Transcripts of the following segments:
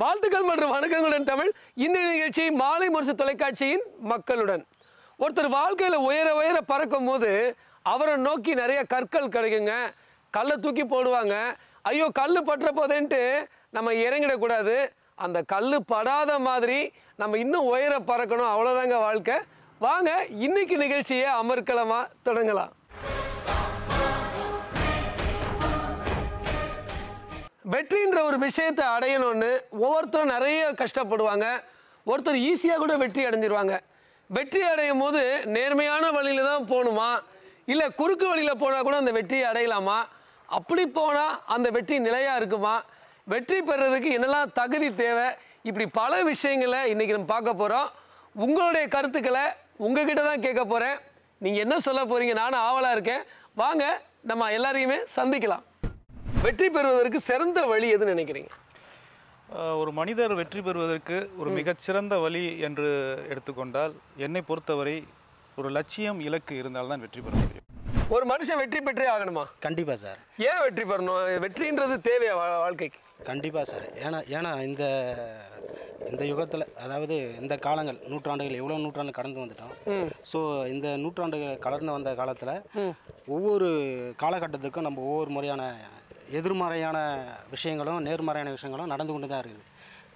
வாழ்த்துக்கள் மற்றும் வணக்கங்களுடன் தமிழ். இந்த நிகழ்ச்சி மாலைமுரசு தொலைக்காட்சியின் மக்களுடன். ஒருத்தர் வாழ்க்கையில் உயர உயர பறக்கும் போது அவரை நோக்கி நிறைய கற்கள் கிடைக்குங்க. கல்லை தூக்கி போடுவாங்க. ஐயோ கல் பற்ற போதேன்ட்டு நம்ம இறங்கிடக்கூடாது. அந்த கல் படாத மாதிரி நம்ம இன்னும் உயர பறக்கணும். அவ்வளோதாங்க வாழ்க்கை. வாங்க இன்னைக்கு நிகழ்ச்சியை அமர்க்கலமாக தொடங்கலாம். வெற்றின்ற ஒரு விஷயத்தை அடையணும்னு ஒவ்வொருத்தரும் நிறைய கஷ்டப்படுவாங்க. ஒருத்தர் ஈஸியாக கூட வெற்றி அடைஞ்சிருவாங்க. வெற்றி அடையும் போது நேர்மையான வழியில் தான் போகணுமா, இல்லை குறுக்கு வழியில் போனால் கூட அந்த வெற்றியை அடையலாமா, அப்படி போனால் அந்த வெற்றி நிலையாக இருக்குமா, வெற்றி பெறுறதுக்கு என்னெல்லாம் தகுதி தேவை, இப்படி பல விஷயங்களை இன்றைக்கி நம்ம பார்க்க போகிறோம். உங்களுடைய கருத்துக்களை உங்ககிட்ட தான் கேட்க போகிறேன். நீங்கள் என்ன சொல்ல போகிறீங்க, நானும் ஆவலாக இருக்கேன். வாங்க நம்ம எல்லாரையுமே சந்திக்கலாம். வெற்றி பெறுவதற்கு சிறந்த வழி எதுன்னு நினைக்கிறீங்க? ஒரு மனிதர் வெற்றி பெறுவதற்கு ஒரு மிகச்சிறந்த வழி என்று எடுத்துக்கொண்டால் என்னை பொறுத்தவரை ஒரு லட்சியம் இலக்கு இருந்தால்தான் வெற்றி பெற முடியும். ஒரு மனுஷன் வெற்றி பெற்றே ஆகணுமா? கண்டிப்பாக சார். ஏன் வெற்றி பெறணும்? வெற்றின்றது தேவையா வாழ்க்கைக்கு? கண்டிப்பாக சார். ஏன்னா இந்த யுகத்தில், அதாவது இந்த காலங்கள், நூற்றாண்டுகள், எவ்வளோ நூற்றாண்டு கடந்து வந்துட்டோம். ஸோ இந்த நூற்றாண்டுகள் கடந்து வந்த காலத்தில் ஒவ்வொரு காலகட்டத்துக்கும் நம்ம ஒவ்வொரு முறையான எதிர்மறையான விஷயங்களும் நேர்மறையான விஷயங்களும் நடந்து கொண்டு தான் இருக்குது.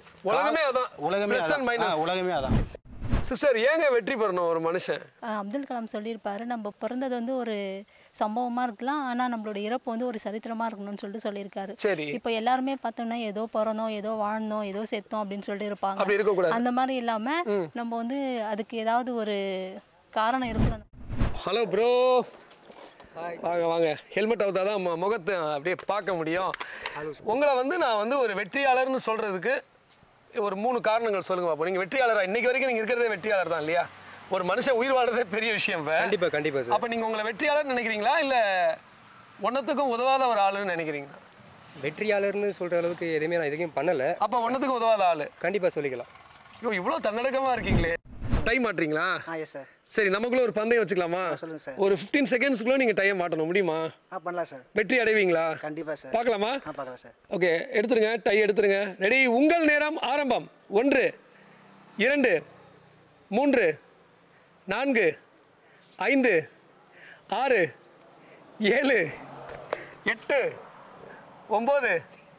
உலகமே அதான். சிஸ்டர், ஏங்க வெற்றி பெறணும் ஒரு மனுஷன்? அப்துல் கலாம் சொல்லியிருப்பாரு, நம்ம பிறந்தது வந்து ஒரு சம்பவமாக இருக்கலாம், ஆனால் நம்மளோட இறப்பு வந்து ஒரு சரித்திரமாக இருக்கணும்னு சொல்லியிருக்காரு. சரி, இப்போ எல்லாருமே பார்த்தோம்னா ஏதோ பிறந்தோம், ஏதோ வாழ்ந்தோம், ஏதோ செத்தோம் அப்படின்னு சொல்லிட்டு இருப்பாங்க. அந்த மாதிரி இல்லாமல் நம்ம வந்து அதுக்கு ஏதாவது ஒரு காரணம் இருக்கணும். ஹலோ ப்ரோ, வாங்க வாங்க. ஹெல்மெட் அவுத்தா தான் முகத்தை அப்படியே பார்க்க முடியும். உங்களை வந்து நான் வந்து ஒரு வெற்றியாளர்னு சொல்கிறதுக்கு ஒரு 3 காரணங்கள் சொல்லுங்க பாப்போம். நீங்கள் வெற்றியாளராக இன்னைக்கு வரைக்கும் நீங்கள் இருக்கிறதே வெற்றியாளர் தான் இல்லையா? ஒரு மனுஷன் உயிர் வாழ்றதே பெரிய விஷயம். கண்டிப்பாக சார். அப்போ நீங்கள் உங்களை வெற்றியாளர் நினைக்கிறீங்களா, இல்லை ஒன்றத்துக்கும் உதவாத ஒரு ஆளுன்னு நினைக்கிறீங்களா? வெற்றியாளர்னு சொல்கிற அளவுக்கு எதுவுமே நான் எதுவும் பண்ணலை. அப்போ ஒன்றத்துக்கும் உதவாத ஆள் கண்டிப்பாக சொல்லிக்கலாம். ஐயோ, இவ்வளோ தன்னடக்கமாக இருக்கீங்களே. டைம் மாட்டுறீங்களா? சார். சரி, நமக்குள்ள ஒரு பந்தயம் வச்சுக்கலாமா? சொல்லுங்க சார். ஒரு 15 செகண்ட்ஸ்க்குள்ள நீங்க டைம் மாட்டணும். முடியுமா? பண்ணலாம் சார். வெற்றி அடைவீங்களா? கண்டிப்பா சார். பார்க்கலாமா? பார்க்கலாம் சார். ஓகே, எடுத்துருங்க, டை எடுத்துருங்க. ரெடி, உங்கள் நேரம் ஆரம்பம். 1 2 3 4 5 6 7 8 9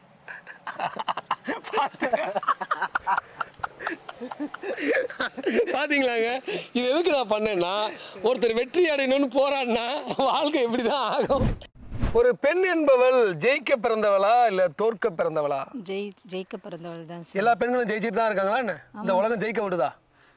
பாத்தீங்களாங்க? இது எதுக்கு நான் பண்ணேன்னா, ஒருத்தர் வெற்றி அடையணும்னு போறான்னா வாழ்க்கை எப்படிதான் ஆகும். ஒரு பெண் என்பவள் ஜெயிக்க பிறந்தவளா இல்ல தோற்க பிறந்தவளா? ஜெயிக்க பிறந்தவள் தான். எல்லா பெண்களும் ஜெயிச்சிட்டு தான் இருக்காங்களா என்ன? இந்த உலகம் ஜெயிக்க விடுதா?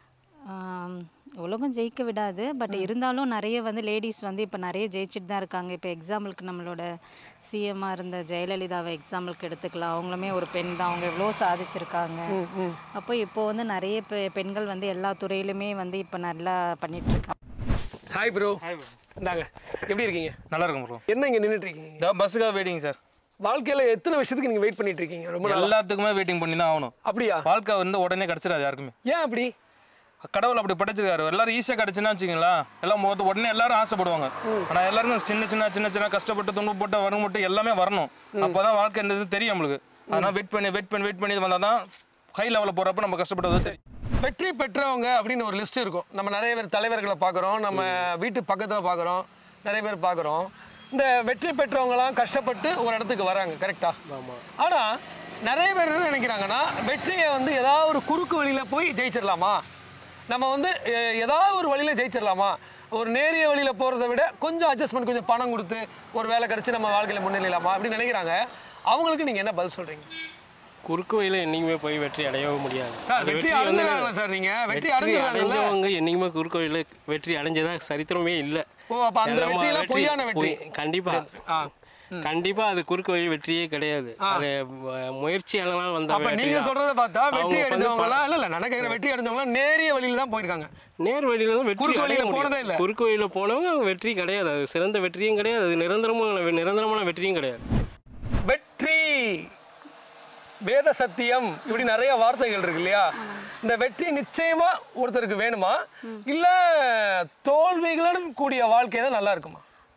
உலகம் ஜெயிக்க விடாது. பட் இருந்தாலும் நிறைய வந்து லேடிஸ் வந்து இப்போ நிறைய ஜெயிச்சுட்டு தான் இருக்காங்க. இப்போ எக்ஸாம்பிளுக்கு நம்மளோட சிஎம்மாக இருந்த ஜெயலலிதாவை எக்ஸாம்பிளுக்கு எடுத்துக்கலாம். அவங்களுமே ஒரு பெண் தான். அவங்க எவ்வளோ சாதிச்சிருக்காங்க. அப்போ இப்போ வந்து நிறைய பெண்கள் வந்து எல்லா துறையிலுமே வந்து இப்போ நல்லா பண்ணிட்டு இருக்காங்க. Hi bro. இந்தாங்க, எப்படி இருக்கீங்க? நல்லா இருக்கும் ப்ரோ. என்ன இங்கே நின்றுட்டு இருக்கீங்க? பஸ்ஸுக்காக வெயிட்டிங் சார். வாழ்க்கையில் எத்தனை விஷயத்துக்கு நீங்கள் வெயிட் பண்ணிட்டு இருக்கீங்க? ரொம்ப எல்லாத்துக்குமே வெயிட்டிங் பண்ணி தான் ஆகணும். அப்படியா? வாழ்க்கை வந்து உடனே கிடச்சிடாது யாருக்குமே. ஏன் அப்படி? கடவுள் அப்படி படைச்சிருக்காரு. எல்லாரும் ஈஸியாக கிடச்சுன்னா வச்சுங்களா, எல்லாம் உடனே எல்லாரும் ஆசைப்படுவாங்க. ஆனால் எல்லாருக்கும் சின்ன கஷ்டப்பட்டு துன்பப்பட்டு வரும் மட்டும் எல்லாமே வரணும். அப்போ தான் வாழ்க்கை என்னது தெரியும் நம்மளுக்கு. அதனால் வெயிட் பண்ணி வந்தால் தான் ஹை லெவலில் போகிறப்ப நம்ம கஷ்டப்படுறது சரி. வெற்றி பெற்றவங்க அப்படின்னு ஒரு லிஸ்ட் இருக்கும். நம்ம நிறைய பேர் தலைவர்களை பார்க்குறோம், நம்ம வீட்டு பக்கத்தில் பார்க்குறோம், நிறைய பேர் பார்க்குறோம். இந்த வெற்றி பெற்றவங்களாம் கஷ்டப்பட்டு ஒரு இடத்துக்கு வராங்க, கரெக்டா? ஆமாம். ஆனால் நிறைய பேர் என்ன நினைக்கிறாங்கன்னா, வெற்றியை வந்து ஏதாவது ஒரு குறுக்கு வழியில் போய் ஜெயிச்சிடலாமா, நம்ம வந்து ஏதாவது ஒரு வழியில் ஜெயிச்சிடலாமா, ஒரு நேரிய வழியில் போகிறத விட கொஞ்சம் அட்ஜஸ்ட்மெண்ட், கொஞ்சம் பணம் கொடுத்து ஒரு வேலை கிடச்சி நம்ம வாழ்க்கையில் முன்னேறலாமா அப்படின்னு நினைக்கிறாங்க. அவங்களுக்கு நீங்கள் என்ன பதில் சொல்கிறீங்க? குறுக்கு வழியில் என்றைக்குமே போய் வெற்றி அடையவும் முடியாது சார். வெற்றி அடைஞ்சிடலாம் சார். நீங்கள் வெற்றி அடைஞ்சவங்க என்றைக்குமே குறுக்கு வழியில் வெற்றி அடைஞ்சதான் சரித்திரமே இல்லை. ஓ, அப்போ அந்த வெற்றியில் பொய்யான வெற்றி? கண்டிப்பா அது குறுக்கு வழி வெற்றியே கிடையாது. அது முயற்சியாளர்கள் வந்த. அப்ப நீங்க சொல்றத பார்த்தா வெற்றி அடைஞ்சவங்க இல்ல நினைக்கிற வெற்றி அடைஞ்சவங்க நேரிய வழியில தான் போயிருக்காங்க. நேர் வழியில தான் வெற்றி வழியில போனதே இல்ல. குறுக்கு வழியில போனவங்க வெற்றி கிடையாது. அது சிறந்த வெற்றியும் கிடையாது. அது நிரந்தரமான வெற்றியும் கிடையாது. வெற்றி, வேத சத்தியம், இப்படி நிறைய வார்த்தைகள் இருக்கு இல்லையா? இந்த வெற்றி நிச்சயமா ஒருத்தருக்கு வேணுமா, இல்ல தோல்விகளுடன் கூடிய வாழ்க்கை தான் நல்லா இருக்குமா?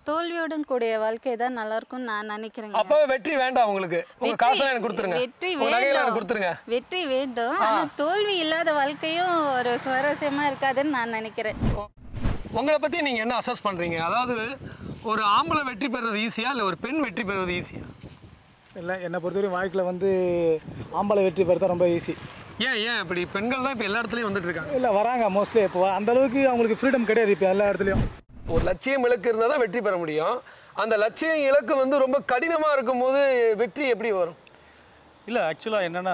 தோல்வியுடன் கூடிய வாழ்க்கை தான் நல்லா இருக்கும் நான் நினைக்கிறேன். அப்பவே வெற்றி வேண்டாம் உங்களுக்கு. உங்க காசெல்லாம் எனக்கு கொடுத்துருங்க. வெற்றி உங்க நகையெல்லாம் எனக்கு வேண்டும். கொடுத்துருங்க. வெற்றி வேண்டும். ஆனா தோல்வி இல்லாத வாழ்க்கையும் ஒரு சுவாரஸ்யமா இருக்காதுன்னு நான் நினைக்கிறேன். உங்களை பத்தி நீங்க என்ன அசஸ் பண்றீங்க? அதாவது ஒரு ஆம்பளை வெற்றி பெறுறது ஈஸியா இல்ல ஒரு பெண் வெற்றி பெறுவது ஈஸியா? இல்லை, என்னை பொறுத்தவரைக்கும் வாழ்க்கையில் வந்து ஆம்பளை வெற்றி பெறுறது ரொம்ப ஈஸி. ஏன் இப்படி பெண்கள் தான் இப்போ எல்லா இடத்துலையும் வந்துட்டு இருக்காங்க? இல்லை, வராங்க மோஸ்ட்லி. இப்போ அந்த அளவுக்கு அவங்களுக்கு ஃப்ரீடம் கிடையாது இப்போ எல்லா இடத்துலையும். ஒரு லட்சியம் இலக்கு இருந்தால் தான் வெற்றி பெற முடியும். அந்த லட்சியம் இலக்கு வந்து ரொம்ப கடினமாக இருக்கும்போது வெற்றி எப்படி வரும்? இல்லை, ஆக்சுவலாக என்னென்னா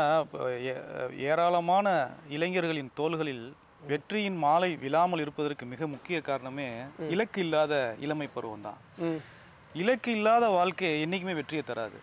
ஏராளமான இளைஞர்களின் தோள்களில் வெற்றியின் மாலை விழாமல் இருப்பதற்கு மிக முக்கிய காரணமே இலக்கு இல்லாத இளமை பருவம் தான். இலக்கு இல்லாத வாழ்க்கை என்றைக்குமே வெற்றியை தராது.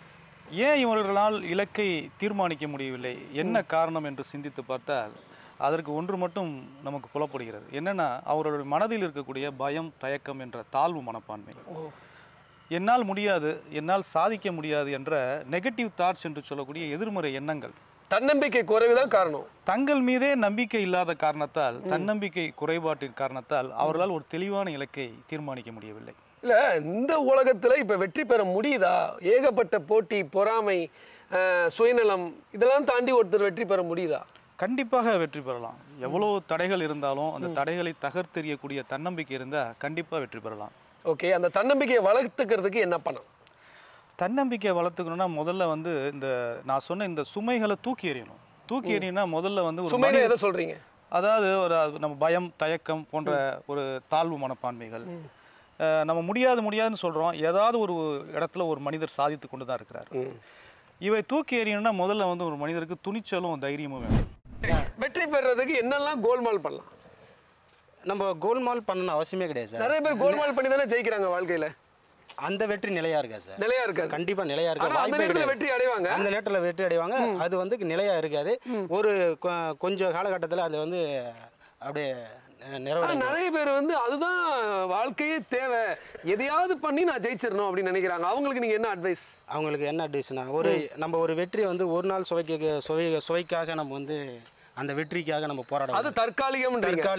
ஏன் இவர்களால் இலக்கை தீர்மானிக்க முடியவில்லை, என்ன காரணம் என்று சிந்தித்து பார்த்தால் அதற்கு ஒன்று மட்டும் நமக்கு புலப்படுகிறது. என்னென்னா அவர்களுடைய மனதில் இருக்கக்கூடிய பயம், தயக்கம் என்ற தாழ்வு மனப்பான்மை. என்னால் முடியாது, என்னால் சாதிக்க முடியாது என்ற நெகட்டிவ் தாட்ஸ் என்று சொல்லக்கூடிய எதிர்மறை எண்ணங்கள், தன்னம்பிக்கை குறைவுதான் காரணம். தங்கள் மீதே நம்பிக்கை இல்லாத காரணத்தால், தன்னம்பிக்கை குறைபாட்டின் காரணத்தால் அவர்களால் ஒரு தெளிவான இலக்கை தீர்மானிக்க முடியவில்லை. இல்லை, இந்த உலகத்தில் இப்போ வெற்றி பெற முடியுதா? ஏகப்பட்ட போட்டி, பொறாமை, சுயநலம் இதெல்லாம் தாண்டி ஒருத்தர் வெற்றி பெற முடியுதா? கண்டிப்பாக வெற்றி பெறலாம். எவ்வளோ தடைகள் இருந்தாலும் அந்த தடைகளை தகர்த்தெறியக்கூடிய தன்னம்பிக்கை இருந்தால் கண்டிப்பாக வெற்றி பெறலாம். ஓகே, அந்த தன்னம்பிக்கையை வளர்த்துக்கிறதுக்கு என்ன பண்ணணும்? தன்னம்பிக்கையை வளர்த்துக்கணும்னா முதல்ல வந்து இந்த நான் சொன்ன இந்த சுமைகளை தூக்கி எறியணும். தூக்கி எறியணும்னா முதல்ல வந்து ஒரு சுமையில எதை சொல்றீங்க? அதாவது ஒரு நம்ம பயம், தயக்கம் போன்ற ஒரு தாழ்வு மனப்பான்மைகள், நம்ம முடியாதுன்னு சொல்கிறோம். ஏதாவது ஒரு இடத்துல ஒரு மனிதர் சாதித்து கொண்டு தான் இருக்கிறார். இவை தூக்கி எறியணும்னா முதல்ல வந்து ஒரு மனிதருக்கு துணிச்சலும் தைரியமும் வேணும். வெற்றி பெறதுக்கு என்னெல்லாம் கோல்மால் பண்ணலாம்? நம்ம கோல்மால் பண்ணணும் அவசியமே கிடையாது சார். நிறைய பேர் கோல்மால் பண்ணி தானே ஜெயிக்கிறாங்க வாழ்க்கையில். அந்த வெற்றி நிலையா இருக்கா சார்? நிலையா இருக்காது. கண்டிப்பா நிலையா இருக்காது. அந்த நேரத்தில் வெற்றி அடைவாங்க. அந்த நேரத்தில் வெற்றி அடைவாங்க. அது வந்து நிலையா இருக்காது. ஒரு கொஞ்சம் காலகட்டத்தில் அது வந்து அப்படியே நிறைய பேர் வந்து அதுதான் வாழ்க்கையே தேவை, எதையாவது பண்ணி நான் ஜெயிச்சிடணும் அப்படின்னு நினைக்கிறாங்க. அவங்களுக்கு நீங்க என்ன அட்வைஸ்? அவங்களுக்கு என்ன அட்வைஸ்னா, நம்ம ஒரு வெற்றி வந்து ஒரு நாள் சுவைக்காக நம்ம வந்து அந்த வெற்றிக்காக நம்ம போராடணும். அது தற்காலிகம்.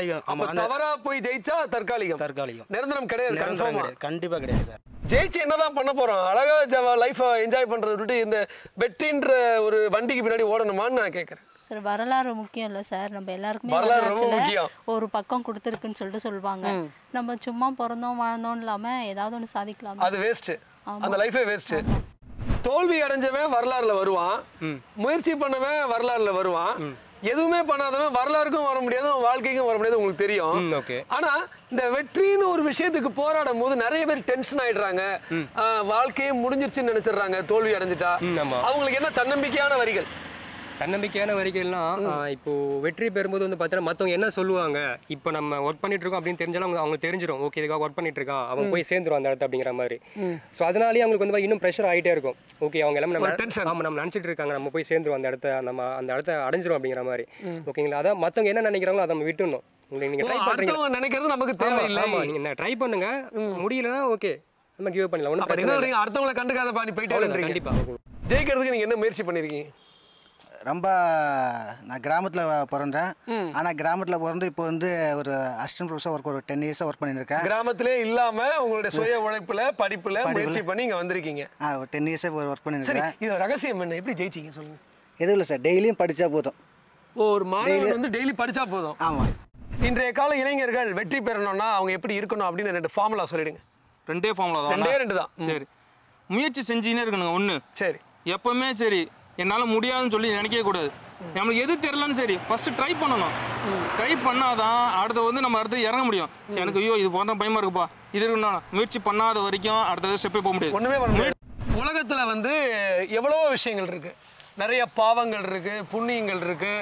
தவறா போய் ஜெயிச்சா தற்காலிகம். நிரந்தரம் கிடையாது. கண்டிப்பா கிடையாது சார். ஜெயிச்சு என்னதான் பண்ண போறோம்? அழகா லைஃபை என்ஜாய் பண்றதை விட்டு இந்த வெற்றின்ற ஒரு வண்டிக்கு பின்னாடி ஓடணுமான்னு நான் கேட்கறேன். சார், வரலாறு முக்கியம் இல்லை சார். நம்ம எல்லாருக்குமே ஒரு பக்கம் கொடுத்துருக்குன்னு சொல்லிட்டு சொல்லுவாங்க. நம்ம சும்மா பிறந்தோம் வாழ்ந்தோம் இல்லாம ஏதாவது ஒன்று சாதிக்கலாம். அது வேஸ்ட். அந்த லைஃபே வேஸ்ட். தோல்வி அடைஞ்சவன் வரலாறுல வருவான், முயற்சி பண்ணவன் வரலாறுல வருவான், எதுவுமே பண்ணாதவன் வரலாறுக்கும் வர முடியாது, வாழ்க்கைக்கும் வர முடியாது. உங்களுக்கு தெரியும். ஆனா இந்த வெற்றின்னு ஒரு விஷயத்துக்கு போராடும் போது நிறைய பேர் டென்ஷன் ஆயிடுறாங்க. வாழ்க்கையே முடிஞ்சிருச்சுன்னு நினைச்சிடுறாங்க தோல்வி அடைஞ்சிட்டா. அவங்களுக்கு என்ன தன்னம்பிக்கையான வரிகள்? தன்னம்பிக்கையான வரிகள்லாம் இப்போ வெற்றி பெறும்போது வந்து பார்த்தீங்கன்னா மற்றவங்க என்ன சொல்லுவாங்க, இப்போ நம்ம ஒர்க் பண்ணிட்டு இருக்கோம் அப்படின்னு தெரிஞ்சாலும் அவங்க தெரிஞ்சிடும். ஓகே, இதுக்காக ஒர்க் பண்ணிட்டு இருக்கான், அவன் போய் சேர்ந்துரும் அந்த இடத்த அப்படிங்கிற மாதிரி. ஸோ அதனாலேயே அவங்களுக்கு வந்து இன்னும் ப்ரெஷர் ஆகிட்டே இருக்கும். ஓகே, அவங்க எல்லாமே நம்ம நினச்சிட்டு இருக்காங்க, நம்ம போய் சேர்ந்துரும் அந்த இடத்த, நம்ம அந்த இடத்த அடைஞ்சிரும் அப்படிங்கிற மாதிரி. ஓகேங்களா? அதான் மற்றவங்க என்ன நினைக்கிறாங்களோ அதை நம்ம விட்டுணும். நீங்க ட்ரை பண்றீங்க, நினைக்கிறது நமக்கு தேவையில்லை. நீங்க ட்ரை பண்ணுங்க, முடியலன்னா ஓகே நம்ம கிவ் அப் பண்ணலாம். ஒன்றும் பிரச்சனை இல்லை. அடுத்தவங்களை கண்டுக்காத பாணி போயிட்டு கண்டிப்பா. ஜெயிக்கிறதுக்கு நீங்க என்ன முயற்சி பண்ணிருக்கீங்க? ரொம்ப நான் கிராமத்தில் பிறந்தேன். ஆனால் கிராமத்தில் பிறந்து இப்போ வந்து ஒரு அசிஸ்டன்ட் ப்ரொஃபஸர் ஒரு 10 இயர்ஸாக ஒர்க் பண்ணியிருக்கேன். கிராமத்திலே இல்லாமல் உங்களுடைய சுய உழைப்பில் படிப்பில் முயற்சி பண்ணி இங்கே வந்திருக்கீங்க. ஒரு 10 இயர்ஸாக ஒர்க் பண்ணியிருக்கேன். இது ரகசியம் என்ன? எப்படி ஜெயிச்சிங்க சொல்லுங்கள். எதுவும் இல்லை சார், டெய்லியும் படித்தா போதும். ஒரு மாணவர் வந்து டெய்லி படித்தா போதும். ஆமாம். இன்றைய கால இளைஞர்கள் வெற்றி பெறணும்னா அவங்க எப்படி இருக்கணும் அப்படின்னு 2 ஃபார்முலா சொல்லிடுங்க. 2 ஃபார்முலா தான். 2 தான். சரி, முயற்சி செஞ்சுனே இருக்கணுங்க. 1 சரி, எப்பவுமே சரி என்னால் முடியாதுன்னு சொல்லி நினைக்கவே கூடாது. நம்மளுக்கு எது தெரியலன்னு சரி ஃபஸ்ட்டு ட்ரை பண்ணணும். ட்ரை பண்ணாதான் அடுத்த வந்து நம்ம அடுத்து இறங்க முடியும். எனக்கு ஐயோ இது போன்ற பயமாக இருக்குப்பா, இது இருக்கணும், முயற்சி பண்ணாத வரைக்கும் அடுத்த ஸ்டெப்பே போக முடியாது. ஒன்றுமே பண்ண முடியாது. உலகத்தில் வந்து எவ்வளோ விஷயங்கள் இருக்குது. நிறைய பாவங்கள் இருக்குது, புண்ணியங்கள் இருக்குது.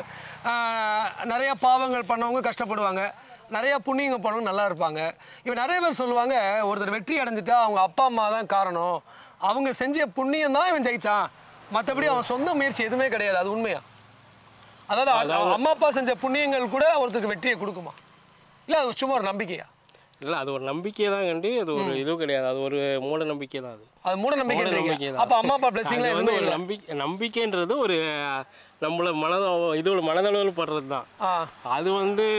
நிறைய பாவங்கள் பண்ணவங்க கஷ்டப்படுவாங்க, நிறையா புண்ணியங்கள் பண்ணவங்க நல்லா இருப்பாங்க. இப்போ நிறைய பேர் சொல்லுவாங்க, ஒருத்தர் வெற்றி அடைஞ்சிட்டா அவங்க அப்பா அம்மா தான் காரணம், அவங்க செஞ்ச புண்ணியம் தான் இவன் ஜெயிச்சான், மற்றபடி அவன் சொந்த முயற்சி எதுவுமே கிடையாது. அது உண்மையா? அதாவது அம்மா அப்பா செஞ்ச புண்ணியங்கள் கூட ஒருத்தருக்கு வெற்றியை கொடுக்குமா? இல்லை அது சும்மா ஒரு நம்பிக்கையா? இல்லை அது ஒரு நம்பிக்கை தான் கண்டி, அது ஒரு இதுவும் கிடையாது, அது ஒரு மூட நம்பிக்கை தான். அது மூட நம்பிக்கை தான். அப்போ அம்மா அப்பா பிளஸிங்லாம் அது எதுவுமே ஒரு இல்லை. நம்பிக்கைன்றது ஒரு நம்மள இதோட மனதளவில் படுறது தான். அது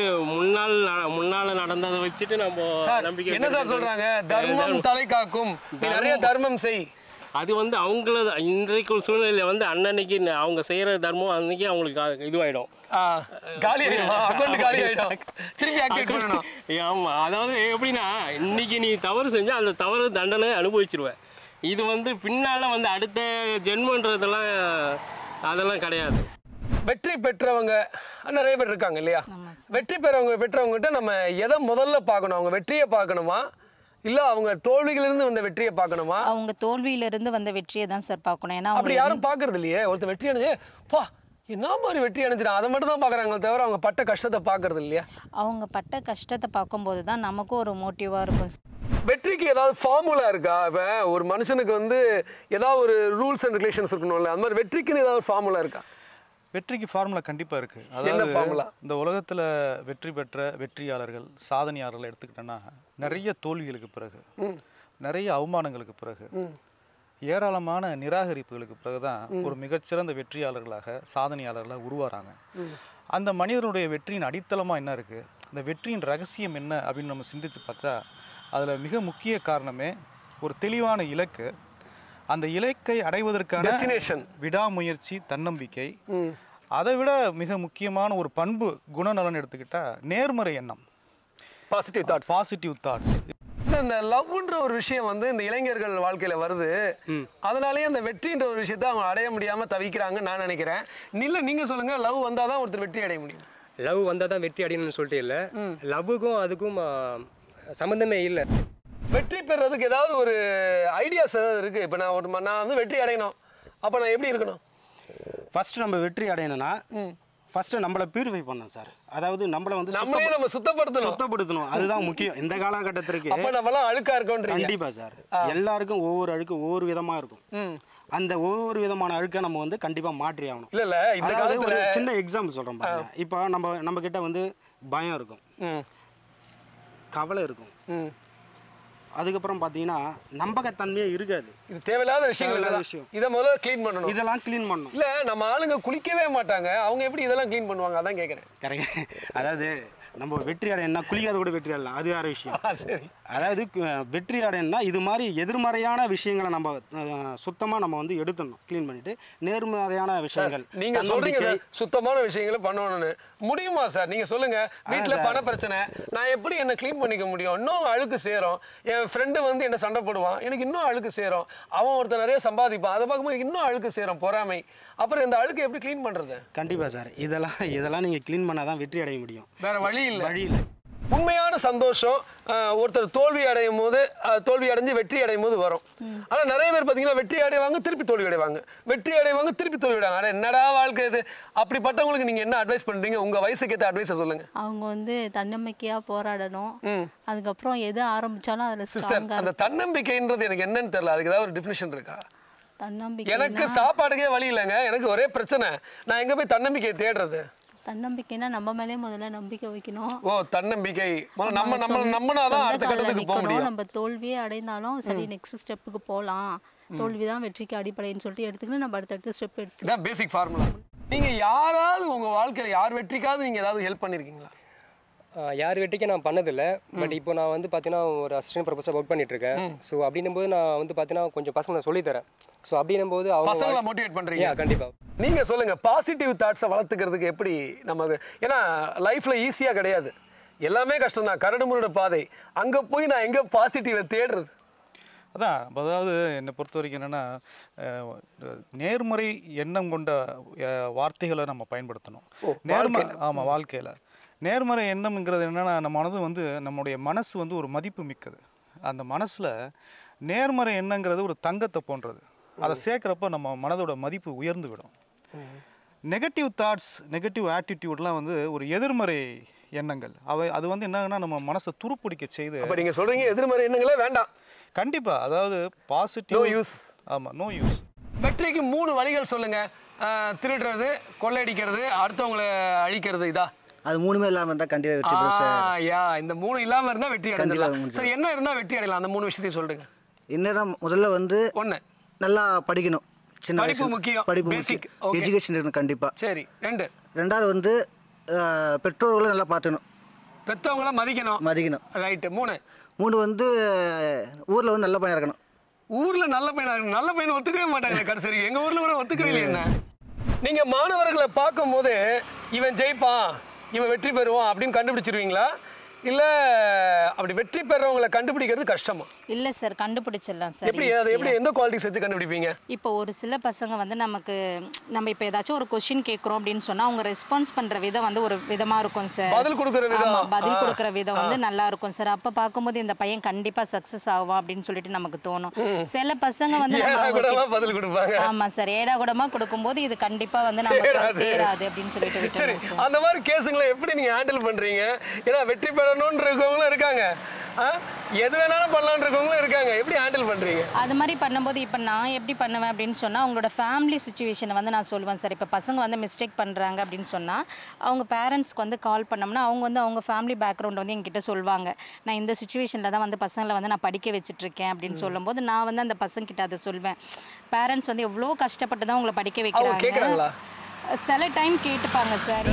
முன்னால நடந்ததை வச்சுட்டு நம்ம நம்பிக்கை என்ன சார் சொல்றாங்க, தர்மம் தலை காக்கும், நிறைய தர்மம் செய். அது அவங்கள இன்றைக்கு சூழ்நிலையில் அன்னன்னைக்கு அவங்க செய்யற தர்மம் அன்னைக்கு அவங்களுக்கு இதுவாயிடும், காலி ஆயிடும், திருப்பி ஆக்டிவேட் பண்ணணும். ஆமா, அதாவது எப்படின்னா இன்னைக்கு நீ தவறு செஞ்சா அந்த தவறு தண்டனை அனுபவிச்சிருவ. இது பின்னால அடுத்த ஜென்மன்றதெல்லாம் அதெல்லாம் கிடையாது. வெற்றி பெற்றவங்க நிறைய பேர் இருக்காங்க இல்லையா? வெற்றி பெற்றவங்ககிட்ட நம்ம எதை முதல்ல பார்க்கணும்? அவங்க வெற்றியை பார்க்கணுமா, இல்ல அவங்க தோல்வியிலிருந்து வந்த வெற்றியை பார்க்கணுமா? அவங்க தோல்வியிலிருந்து வந்த வெற்றியை தான் சார் பார்க்கணும். ஏன்னா அப்படி யாரும் பார்க்கறது இல்லையே. ஒருத்தர் வெற்றி அடைஞ்சு பா என்ன மாதிரி வெற்றி அடைஞ்சிடும் அதை மட்டும் தான் பார்க்குறாங்களே தவிர அவங்க பட்ட கஷ்டத்தை பார்க்கறது இல்லையா? அவங்க பட்ட கஷ்டத்தை பார்க்கும்போது தான் நமக்கும் ஒரு மோட்டிவாக இருக்கும். வெற்றிக்கு ஏதாவது ஃபார்முலா இருக்கா? இப்போ ஒரு மனுஷனுக்கு ஏதாவது ஒரு ரூல்ஸ் அண்ட் ரெகுலேஷன்ஸ் இருக்கணும்ல, அந்த மாதிரி வெற்றிக்குன்னு ஏதாவது ஃபார்முலா இருக்கா? வெற்றிக்கு ஃபார்முலா கண்டிப்பாக இருக்குது. என்ன அதாவது ஃபார்முலா? இந்த உலகத்தில் வெற்றி பெற்ற வெற்றியாளர்கள் சாதனையாளர்கள் எடுத்துக்கிட்டோன்னா நிறைய தோல்விகளுக்கு பிறகு, நிறைய அவமானங்களுக்கு பிறகு, ஏராளமான நிராகரிப்புகளுக்கு பிறகு தான் ஒரு மிகச்சிறந்த வெற்றியாளர்களாக சாதனையாளர்களாக உருவாகிறாங்க. அந்த மனிதனுடைய வெற்றியின் அடித்தளமாக என்ன இருக்குது, அந்த வெற்றியின் ரகசியம் என்ன அப்படின்னு நம்ம சிந்தித்து பார்த்தா அதில் மிக முக்கிய காரணமே ஒரு தெளிவான இலக்கு, அந்த இலக்கை அடைவதற்கான டெஸ்டினேஷன், விடாமுயற்சி, தன்னம்பிக்கை. அதை விட மிக முக்கியமான ஒரு பண்பு குணநலன் எடுத்துக்கிட்டா நேர்மறை எண்ணம், பாசிட்டிவ் தாட்ஸ். இந்த லவ்ன்ற ஒரு விஷயம் இந்த இளைஞர்கள் வாழ்க்கையில வருது, அதனாலேயே அந்த வெற்றின்ற ஒரு விஷயத்தை அவங்க அடைய முடியாம தவிக்கிறாங்க நான் நினைக்கிறேன். நீங்க சொல்லுங்க, லவ் வந்தாதான் ஒருத்தர் வெற்றி அடைய முடியும். லவ் வந்தால் தான் வெற்றி அடையணும்னு சொல்லிட்டு இல்லை, லவ்வுக்கும் அதுக்கும் சம்மந்தமே இல்லை. வெற்றி பெறதுக்கு ஏதாவது ஒரு ஐடியாஸ் ஏதாவது இருக்குது? இப்போ நான் வெற்றி அடையணும், அப்போ நான் எப்படி இருக்கணும்? ஃபஸ்ட்டு நம்ம வெற்றி அடையணும்னா ஃபஸ்ட்டு நம்மளை பியூரிஃபை பண்ணணும் சார். அதாவது நம்ம சுத்தப்படுத்தணும், அதுதான் முக்கியம் இந்த காலகட்டத்திற்கு. அப்போ நம்மளாம் அழுக்காக இருக்கோம். கண்டிப்பாக சார், எல்லாருக்கும் ஒவ்வொரு அழுக்கு ஒவ்வொரு விதமாக இருக்கும். அந்த ஒவ்வொரு விதமான அழுக்கை நம்ம கண்டிப்பாக மாற்றி ஆகணும். இல்லை இந்த காலத்தில் ஒரு சின்ன எக்ஸாம்பிள் சொல்கிறோம் பாருங்க. இப்போ நம்ம கிட்ட பயம் இருக்கும், கவலை இருக்கும், அதுக்கப்புறம் பார்த்தீங்கன்னா நம்பகத்தன்மையே இருக்காது. இது தேவையில்லாத விஷயம். இதை முதல்ல க்ளீன் பண்ணணும். இதெல்லாம் க்ளீன் பண்ணணும். இல்லை நம்ம ஆளுங்க குளிக்கவே மாட்டாங்க, அவங்க எப்படி இதெல்லாம் க்ளீன் பண்ணுவாங்க? அதான் கேட்குறேன். கரெக்ட். அதாவது நம்ம வெற்றி அடையணும்னா குளிக்காத கூட வெற்றி அடையலாம், அது வேறு விஷயம். சரி. அதாவது வெற்றி அடையணும்னா இது மாதிரி எதிர்மறையான விஷயங்களை நம்ம சுத்தமாக நம்ம எடுத்துடணும், க்ளீன் பண்ணிட்டு நேர்மறையான விஷயங்கள். நீங்கள் சொல்கிறீங்க சுத்தமான விஷயங்களை பண்ணணும்னு, முடியுமா சார்? நீங்கள் சொல்லுங்கள். வீட்டில் பண பிரச்சனை, நான் எப்படி என்னை க்ளீன் பண்ணிக்க முடியும்? இன்னும் அழுக்கு சேரும். என் ஃப்ரெண்டு என்ன சண்டை போடுவான், எனக்கு இன்னும் அழுக்கு சேரும். அவன் ஒருத்தர் நிறைய சம்பாதிப்பான், அதை பார்க்கும்போது இன்னும் அழுக்கு சேரும், பொறாமை. அப்புறம் இந்த அழுக்கு எப்படி க்ளீன் பண்ணுறது? கண்டிப்பாக சார், இதெல்லாம் நீங்கள் க்ளீன் பண்ணால் தான் வெற்றி அடைய முடியும், வேறு வழி இல்லை. உண்மையான சந்தோஷம் ஒருத்தர் தோல்வி அடையும் போது, தோல்வி அடைஞ்சு வெற்றி அடையும் போது வரும். ஆனால் நிறைய பேர் பார்த்தீங்கன்னா வெற்றி அடைவாங்க, திருப்பி தோல்வி அடைவாங்க, வெற்றி அடைவாங்க, திருப்பி தோல்வி அடைவாங்க. ஆனால் என்னடா வாழ்க்கை இது? அப்படிப்பட்டவங்களுக்கு நீங்கள் என்ன அட்வைஸ் பண்ணுறீங்க? உங்கள் வயசுக்கு ஏற்ற அட்வைஸை சொல்லுங்கள். அவங்க தன்னம்பிக்கையாக போராடணும். அதுக்கப்புறம் எது ஆரம்பித்தாலும் அதில் சிஸ்டர், அந்த தன்னம்பிக்கைன்றது எனக்கு என்னன்னு தெரியல, அதுக்கு ஏதாவது ஒரு டெஃபினிஷன் இருக்கா? தன்னம்பிக்கை எனக்கு சாப்பாடுக்கே வழி இல்லைங்க, எனக்கு ஒரே பிரச்சனை, நான் எங்கே போய் தன்னம்பிக்கையை தேடுறது? தன்னம்பிக்கைனா நம்ம மேலே முதல்ல நம்பிக்கை வைக்கணும். ஓ, தன்னம்பிக்கை நம்மனாதான் அடுத்த கட்டத்துக்கு போக முடியும். நம்ம தோல்வியே அடைந்தாலும் சரி, நெக்ஸ்ட் ஸ்டெப்புக்கு போகலாம், தோல்விதான் வெற்றிக்கு அடிப்படைன்னு சொல்லிட்டு எடுத்துக்கிட்டு நம்ம அடுத்தடுத்த ஸ்டெப் எடுத்து. இதான் பேசிக் ஃபார்முலா. நீங்க யாராவது உங்க வாழ்க்கையில் யார் வெற்றிக்காவது நீங்க ஏதாவது ஹெல்ப் பண்ணிருக்கீங்களா? யார் வெற்றிக்கு நான் பண்ணதில்லை. பட் இப்போ நான் பார்த்தீங்கன்னா ஒரு அசிஸ்டன்ட் ப்ரொஃபஸர் ஒர்க் பண்ணிட்டுருக்கேன். ஸோ அப்படின்னும் போது நான் பார்த்தீங்கன்னா கொஞ்சம் பசங்க நான் சொல்லித்தரேன். ஸோ அப்படின்னும் போது பசங்களை மோட்டிவேட் பண்ணுறீங்க. கண்டிப்பாக. நீங்கள் சொல்லுங்கள், பாசிட்டிவ் தாட்ஸை வளர்த்துக்கிறதுக்கு எப்படி நமக்கு? ஏன்னா லைஃப்பில் ஈஸியாக கிடையாது, எல்லாமே கஷ்டம்தான், கரடுமுரடு பாதை. அங்கே போய் நான் எங்கே பாசிட்டிவை தேடுறது? அதான், அதாவது என்னை பொறுத்த வரைக்கும் என்னென்னா, நேர்மறை எண்ணம் கொண்ட வார்த்தைகளை நம்ம பயன்படுத்தணும். ஆமாம், வாழ்க்கையில் நேர்மறை எண்ணம்ங்கிறது என்னென்னா, நம்ம மனது நம்முடைய மனசு ஒரு மதிப்பு மிக்கது. அந்த மனசில் நேர்மறை எண்ணங்கிறது ஒரு தங்கத்தை போன்றது. அதை சேர்க்குறப்ப நம்ம மனதோட மதிப்பு உயர்ந்து விடும். நெகட்டிவ் தாட்ஸ், நெகட்டிவ் ஆட்டிடியூட்லாம் ஒரு எதிர்மறை எண்ணங்கள். அது என்னன்னா நம்ம மனசை துருப்பிடிக்க செய்து. அப்போ நீங்கள் சொல்கிறீங்க எதிர்மறை எண்ணங்களே வேண்டாம். கண்டிப்பாக, அதாவது பாசிட்டிவ் யூஸ். ஆமாம், நோ யூஸ். வெற்றிக்கு 3 வழிகள் சொல்லுங்கள். திருடுறது, கொள்ளையடிக்கிறது, அடுத்தவங்களை அழிக்கிறது, இதா? அது மூணுமே இல்லாமல் இருந்தால் கண்டிப்பாக வெற்றி பெறும் சார். யா இந்த 3 இல்லாமல் இருந்தால் வெற்றி அடையலாம். சரி, என்ன இருந்தால் வெற்றி அடையலாம்? அந்த 3 விஷயத்தையும் சொல்லுங்க. என்னன்னா முதல்ல வந்து 1 நல்லா படிக்கணும். சின்ன படிப்பு வயசு முக்கியம். படிப்பு Basic. முக்கியம். Okay. எஜுகேஷன் இருக்கணும் கண்டிப்பாக. சரி. 2வது வந்து பெற்றோர்களை நல்லா பார்த்துக்கணும். பெற்றவங்கள மதிக்கணும். ரைட்டு. 3 வந்து ஊரில் வந்து நல்ல பையன் இருக்கணும். ஊரில் நல்ல பையனா இருக்கணும். நல்ல பையனை ஒத்துக்கவே மாட்டாங்க கடைசி. எங்கள் ஊரில் கூட ஒத்துக்கவே இல்லை. என்ன நீங்கள் மாணவர்களை பார்க்கும்போது இவன் ஜெயிப்பான், இவன் வெற்றி பெறுவான் அப்படின்னு கண்டுபிடிச்சிருவீங்களா? இல்லை அப்படி வெற்றி பெறவங்களை கண்டுபிடிக்கிறது கஷ்டமா? இல்லை சார், கண்டுபிடிச்சிடலாம் சார். எப்படி எந்த குவாலிட்டிஸ் வச்சு கண்டுபிடிப்பீங்க? இப்போ ஒரு சில பசங்க வந்து நம்ம இப்போ ஏதாச்சும் ஒரு கொஸ்டின் கேட்குறோம் அப்படின்னு சொன்னால் அவங்க ரெஸ்பான்ஸ் பண்ணுற விதம் வந்து ஒரு விதமாக இருக்கும் சார். பதில் கொடுக்குற விதம் வந்து நல்லா இருக்கும் சார். அப்போ பார்க்கும்போது இந்த பையன் கண்டிப்பாக சக்ஸஸ் ஆகும் அப்படின்னு சொல்லிட்டு நமக்கு தோணும். சில பசங்க வந்து பதில் கொடுப்பாங்க. ஆமாம் சார், ஏடாகுடமாக கொடுக்கும்போது இது கண்டிப்பாக வந்து நமக்கு தேராது அப்படின்னு சொல்லிட்டு விட்டுருவோம். அந்த மாதிரி கேஸுங்களை எப்படி நீங்கள் ஹேண்டில் பண்ணுறீங்க? ஏன்னா வெற்றி பெறணும்னு இருக்கவங்களும் இருக்காங்க, எது வேணாலும் பண்ணலான்னு இருக்கவங்களும் இருக்காங்க. எப்படி ஹேண்டில் பண்ணுறீங்க? அது மாதிரி பண்ணும்போது இப்போ நான் எப்படி பண்ணுவேன் அப்படின்னு சொன்னால் அவங்களோட ஃபேமிலி சுச்சுவேஷனை வந்து நான் சொல்லுவேன் சார். இப்போ பசங்க வந்து மிஸ்டேக் பண்ணுறாங்க அப்படின்னு சொன்னால் அவங்க பேரண்ட்ஸ்க்கு வந்து கால் பண்ணோம்னா அவங்க வந்து அவங்க ஃபேமிலி பேக்ரவுண்ட் வந்து என்கிட்ட சொல்லுவாங்க. நான் இந்த சுச்சுவேஷனில் தான் வந்து பசங்களை வந்து நான் படிக்க வச்சுட்ருக்கேன் அப்படின்னு சொல்லும்போது நான் வந்து அந்த பசங்கிட்ட அதை சொல்வேன். பேரண்ட்ஸ் வந்து எவ்வளோ கஷ்டப்பட்டு தான் உங்களை படிக்க வைக்கிறாங்க. சில டைம் கேட்டுப்பாங்க சார்.